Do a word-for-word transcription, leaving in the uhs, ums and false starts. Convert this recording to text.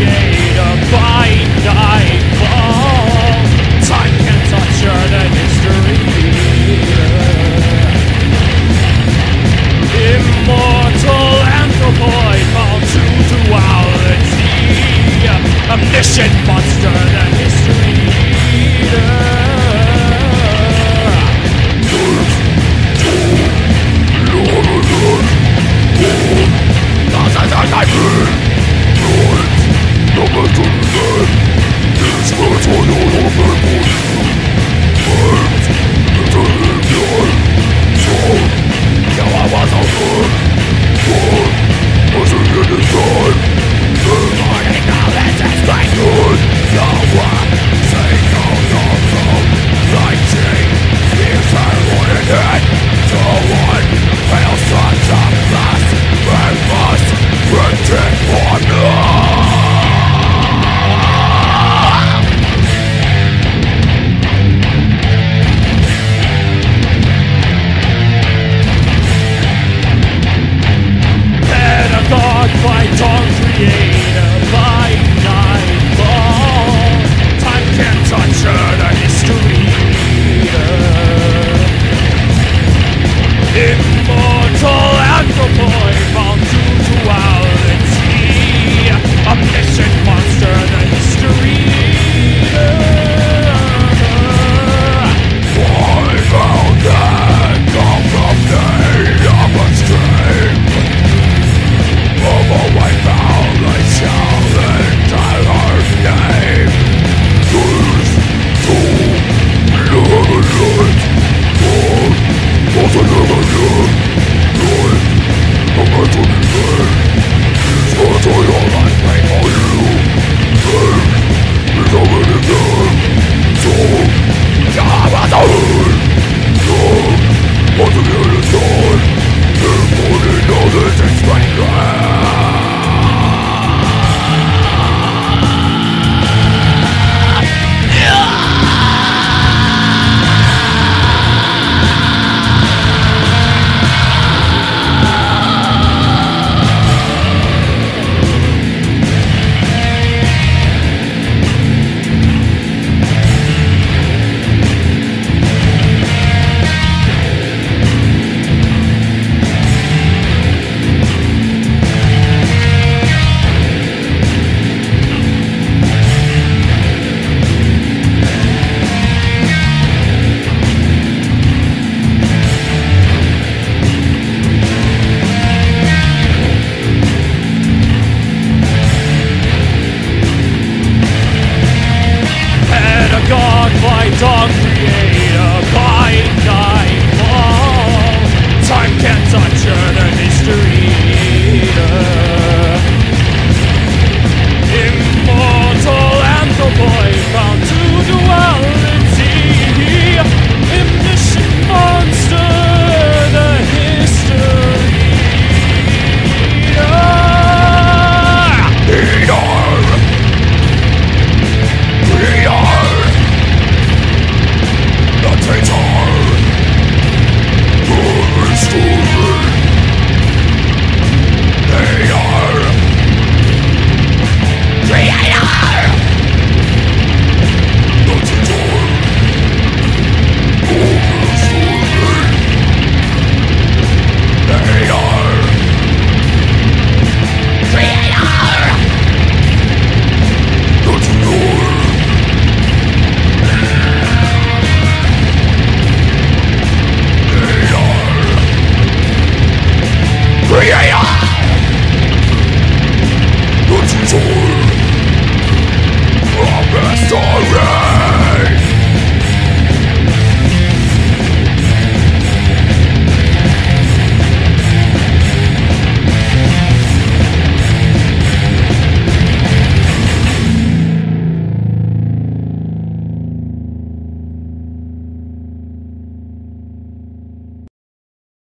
creator by nightfall. Time can't touch her than history. Immortal anthropoid bound to duality. Omniscient monster than history. Pedagogue by dawn, creator by nightfall. Time can't touch her, the history. Immortal anthropoid bound to duality. Omniscient monster, the history. I found that come from need of a stream. Of a white bound, I shall enter her name. Choose to live a light. But I never knew. Life, I'm not doing that. It's what I all I pray for you. Pain is already done. So, come on, come. Once again it's done. Everybody knows this is my crime.